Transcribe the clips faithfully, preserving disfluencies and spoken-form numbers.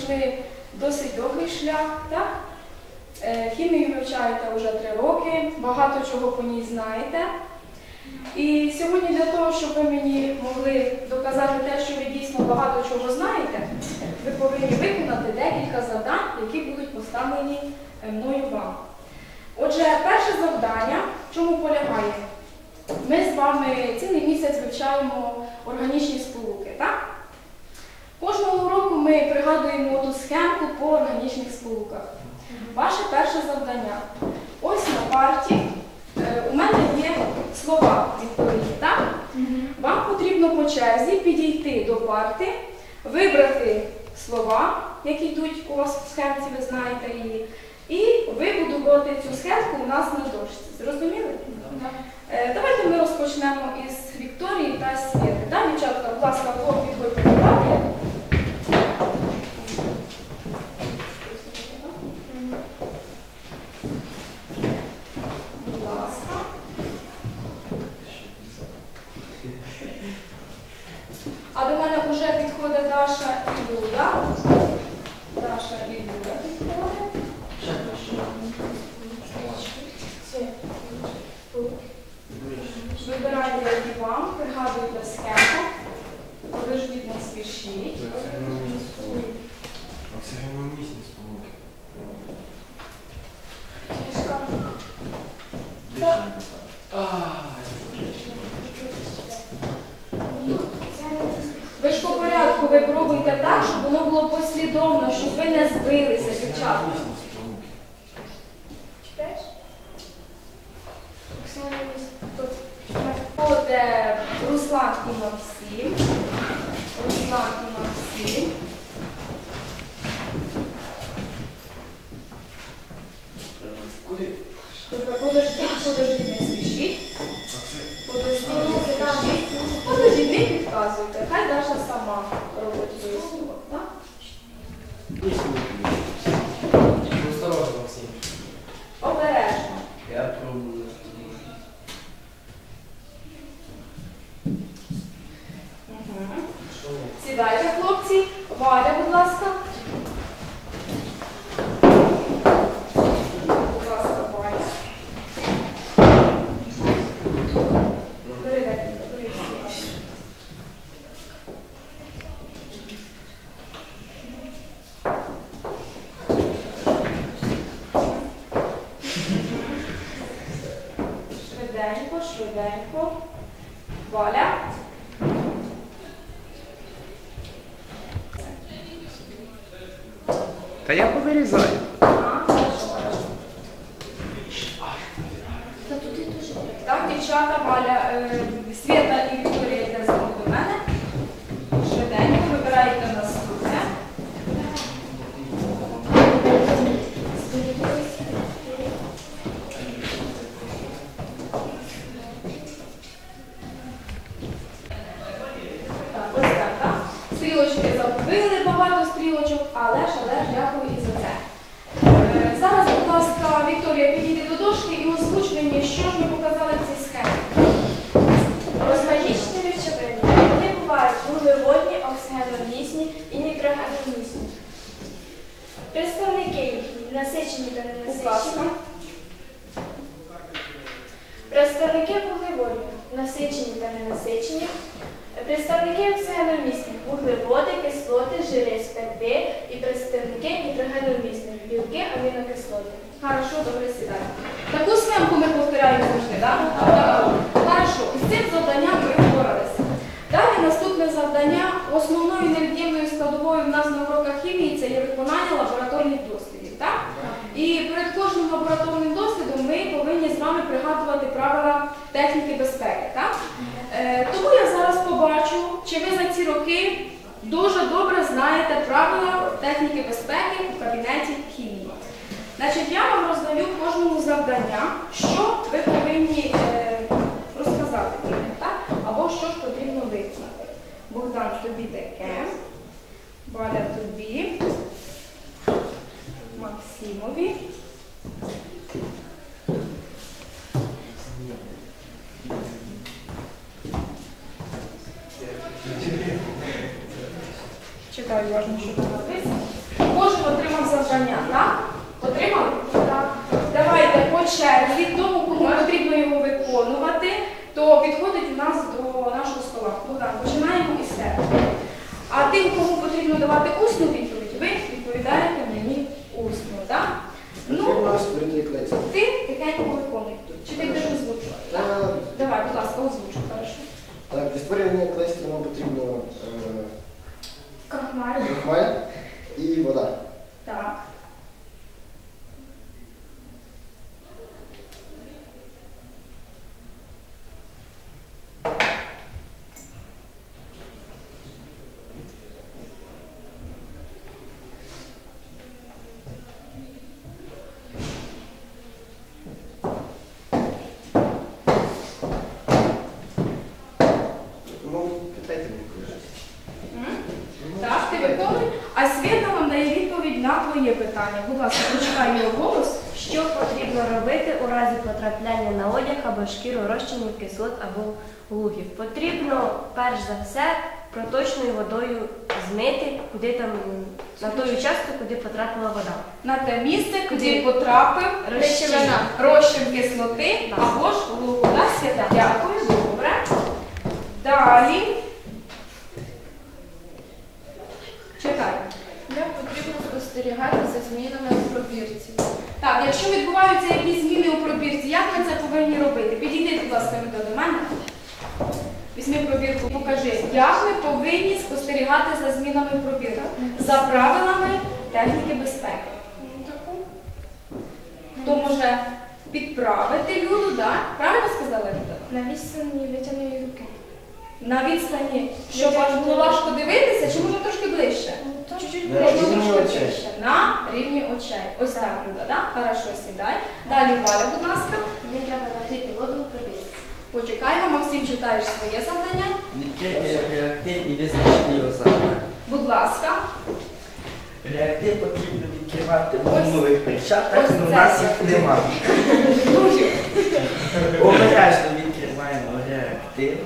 пройшли досить довгий шлях, так? Хімію вивчаєте вже три роки, багато чого по ній знаєте. І сьогодні для того, щоб ви мені могли доказати те, що ви дійсно багато чого знаєте, ви повинні виконати декілька завдань, які будуть поставлені мною вам. Отже, перше завдання, в чому полягає? Ми з вами цілий місяць вивчаємо органічні сполуки, так? Кожного року ми пригадуємо ту схемку по органічних сполуках. Ваше перше завдання. Ось на парті е, у мене є слова відповідні, так? Mm-hmm. Вам потрібно по черзі підійти до парти, вибрати слова, які йдуть у вас в схемці, ви знаєте її, і вибудувати цю схемку у нас на дошці. Зрозуміли? Mm-hmm. е, давайте ми розпочнемо із Вікторії та Світи. Так, дівчатка, будь ласка, підходьте до парти. А до мене вже підходить Даша і Люда. Даша і Люда підходить. Вибирайте, які вам, пригадуйте схему. Подождіть, не спішіть. Оксигеномісні сполуки. Ви ж по порядку ви пробуйте так, щоб воно було послідовно, щоб ви не збилися, дівчата. Читаєш? От е, Руслан і Максим. Руслан і Максим. Куди? Подождіть, подождіть, не спішіть. Подождіть, не спішіть. Подождіть, не підказуйте. Хай Даша сама робить висновок, так? Осторожно, Максим. Обережно. Я пробую. Угу. Сідайте, хлопці. Валя, будь ласка. Будь ласка, Валя. Бери декілька, бери всі. Швиденько, швиденько. Валя. Та я повирізаю. А, хорошо, хорошо. Так, дівчата, Валя, е, Свята і Вікторія йде з ним до мене. Швиденько вибираєте наступне. Так, ось так, так. Стрілочки загубили, багато стрілочок, але ж, але ж дякую і за це. Е, зараз, будь ласка, Вікторія, підійди до дошки і озвуч мені, що ж ми показали в цій схемі. Органічні речовини. Вони бувають вуглеводні, оксигеномісні і нітрогеномісні. Представники їхні насичені та Будь ласка. ненасичені. Представники вуглеводні насичені та ненасичені. Представники оксигеномісних вуглеводи, кислоти, жири, спирти і представники нітрогеномісних білки, амінокислоти. Хорошо, добре, сідай. Таку схемку ми повторяємо завжди, так? Так. Хорошо, із цим завданням ви впоралися. Далі наступне завдання. Основною невід'ємною складовою в нас на уроках хімії це є виконання лабораторних дослідів, так? І перед кожним лабораторним дослідом ми повинні з вами пригадувати правила техніки безпеки, так? Е, тому я зараз побачу, чи ви за ці роки дуже добре знаєте правила техніки безпеки у кабінеті хімії. Значить, я вам роздаю кожному завдання, що ви повинні е, розказати про них, так? Або що ж потрібно виконати. Богдан, тобі таке, Валя тобі, Максимові. Читаю уважно, що там написано. отримав завдання, так? Отримали? Так. Давайте по черзі, тому кому потрібно його виконувати, то підходить у нас до нашого стола. Богдан, починаємо із себе. А тим, кому потрібно давати усну відповідь, ви відповідаєте мені усно, так? Ну, ти тихенько виконуй. Чи ти будеш озвучувати? Так? Давай, будь ласка, озвучуй, хорошо. Так, для створення клейстера нам потрібно е, Крахмаль. крахмаль і вода. Так. Ну, питайте мені коли. М? Так, ти виконуй. А Свята вам дає відповідь на твоє питання. Будь ласка, почекай його голос. Що потрібно робити у разі потрапляння на одяг або шкіру розчинів кислот або лугів? Потрібно перш за все проточною водою змити, куди там на той участок, куди потрапила вода. На те місце, куди потрапив Речовина. розчин кислоти або ж лугу. Да, Свята? Дякую, добре. Далі. Читай. Як потрібно спостерігати за змінами у пробірці? Так, якщо відбуваються якісь зміни у пробірці, як ми це повинні робити? Підійди, будь ласка, до мене. Візьми пробірку, покажи, як ми повинні спостерігати за змінами у пробірці? За правилами техніки безпеки. Хто може підправити Люду, да? Правильно сказала Люда? На відстані витягної руки. На відстані, щоб аж було важко дивитися, чи може трошки ближче? Чуть-чуть На Можна рівні трошки очей. ближче. На рівні очей. Ось так, Люда, да? Хорошо, сідай. Далі Валя, будь ласка. Мені треба нагріти воду у пробірці. Почекаємо, Максим, читаєш своє завдання. Відкрити реактив і визначити його запах. Будь ласка. Реактив потрібно відкривати в Ось- гумових перчатках, ось але в це нас я. їх немає. Дуже. Обережно відкриваємо реактив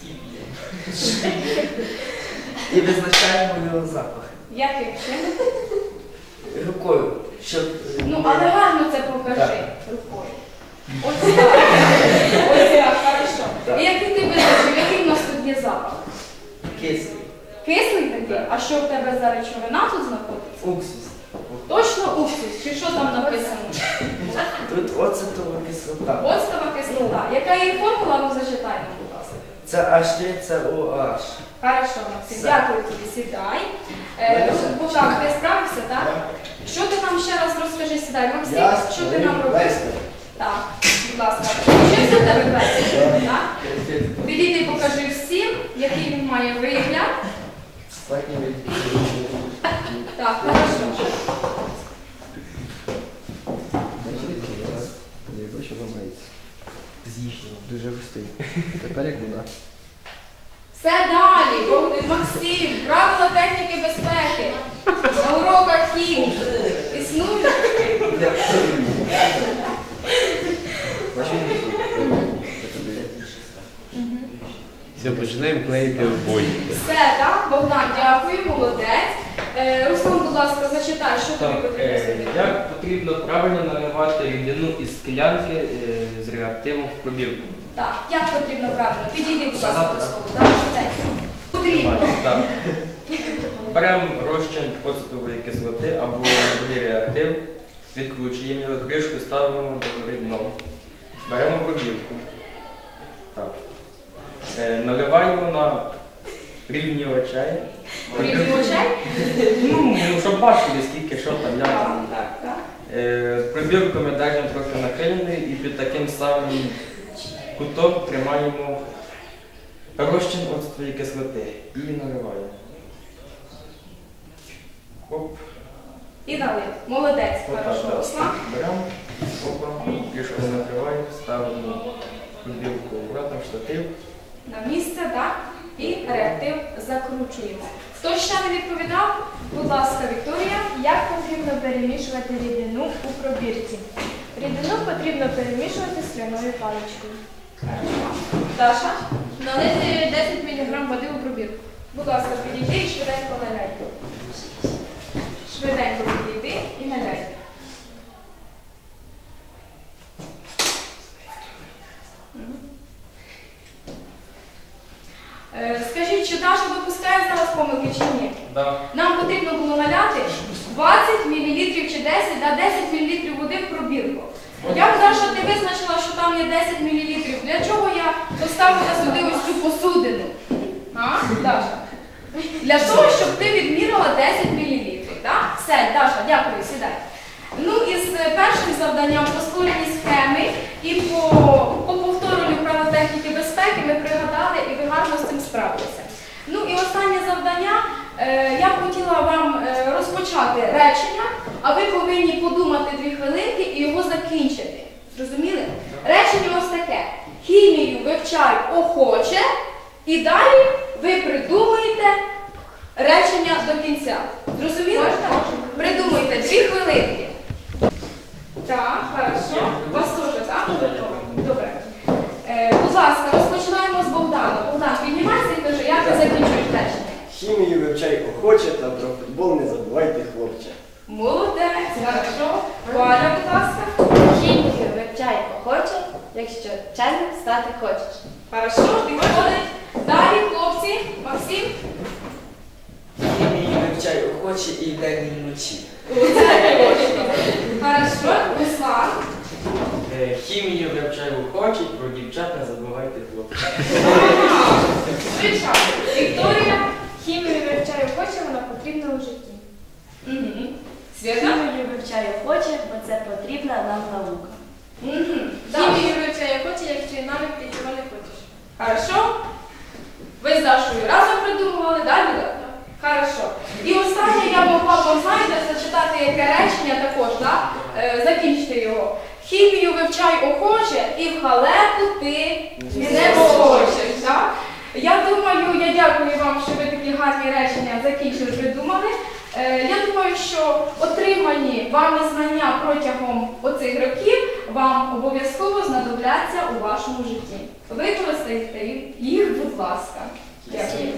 і визначаємо його запах. Яким чином? Рукою, щоб... е, Ну, не- але гарно це покажи Так. рукою. Ось так. Ось так, хорошо. Так. І який ти визначив, який в нас тут є запах? Кислий. Кислий такий? Так. А що в тебе за речовина тут знаходиться? Уксус. Точно уксус? Чи що там написано? Тут оцетова кислота. Оцтова кислота. Яка її формула? Ну, зачитай нам, будь ласка. Це аш три це о аш. Хорошо, Максим, Все. дякую тобі, сідай. Е, Богдан, ти справився, так? Що ти нам ще раз розкажи, сідай. Максим, Я що ти нам робиш? клейстер. Так, будь ласка. Що це в тебе клейстер? Так? Підійди, покажи всім, який він має вигляд. Статні від. Так, хорошо. Я бачу, ламається. З'їжджено. Дуже густий. Тепер як вода. Все далі, Богдан, Максим, правила техніки безпеки. На уроках хімії. Існують. Бачу, Все, починаємо клеїти обої. Все, так? Богдан, дякую, молодець. Е, Руслан, будь ласка, зачитай, що тобі Так, потрібно е, зробити. як потрібно правильно наливати рідину із склянки е, з реактивом в пробірку? Так, як потрібно правильно? Підійди, будь ласка, до столу. Так, швиденько. Потрібно. Так. Беремо розчин оцетової кислоти або другий реактив, відкручуємо його, кришку ставимо до гори дном. Беремо пробірку. Так. Е, наливаємо на рівні очей. Рівні очей? Ну, щоб бачили, скільки що там як. Так, так, так. Е, Пробірку ми держимо трохи нахиленою і під таким самим кутом тримаємо розчин оцтової кислоти і наливаємо. Оп. І налив. Молодець, Отак, хорошо, так. Руслан. Беремо, опа, трішки накриваємо, ставимо пробірку обратно в штатив. На місце, так? І реактив закручуємо. Хто ще не відповідав? Будь ласка, Вікторія. Як потрібно перемішувати рідину у пробірці? Рідину потрібно перемішувати скляною паличкою. Даша, Налити десять міліграм води у пробірку. будь ласка, підійди і швиденько наляй. Швиденько підійди. Скажіть, чи Даша допускає зараз помилки чи ні? Да. Нам потрібно було наляти двадцять мілілітрів чи десять, да, десять мілілітрів води в пробірку. Як, Даша, ти визначила, що там є десять мілілітрів? Для чого я поставила сюди ось цю посудину? А, Даша? Для того, щоб ти відмірила десять мілілітрів. Так? Все, Даша, дякую, сідай. Ну і з першим завданням по створенні схеми і по, по повторенню правил техніки безпеки ми пригадали і ви гарно з цим справилися. Ну і останнє завдання. Е, я б хотіла вам е, розпочати речення, а ви повинні подумати дві хвилинки і його закінчити. Зрозуміли? Речення ось таке. Хімію вивчай охоче, і далі ви придумуєте речення до кінця. Зрозуміли? Придумуйте дві хвилинки. Так, хорошо. У вас теж, так? Добре. Е, будь ласка, розпочинаємо з Богдана. Богдан, піднімайся і кажи, як ви закінчуєш речення. Хімію вивчай охоче, та про футбол не забувайте, хлопче. Молодець, хорошо. Валя, будь ласка. Хімію вивчай охоче, якщо вченим стати хочеш. Хорошо, підходить. Далі, хлопці, Максим. Хімію вивчай охоче і вдень і вночі. Хорошо, Руслан. Е, Хімію вивчай охоче, про дівчат не забувайте хлопці. Швидше. Вікторія. Хімію вивчаю охоче, вона потрібна у житті. Угу. Свята. Хімію вивчай охоче, бо це потрібна нам наука. Угу. Хімію вивчаю охоче, якщо і навіть ти цього не хочеш. Хорошо. Ви з Дашою разом придумували, да, Люда? Хорошо. І останнє я могла вам, знаєте, зачитати яке речення також, да? Е, закінчити його. Хімію вивчай охоче і в халепу ти не хочеш. Да? Я думаю, я дякую вам, що ви такі гарні речення закінчили, придумали. Е, я думаю, що отримані вами знання протягом оцих років вам обов'язково знадобляться у вашому житті. Використайте їх, будь ласка. Дякую.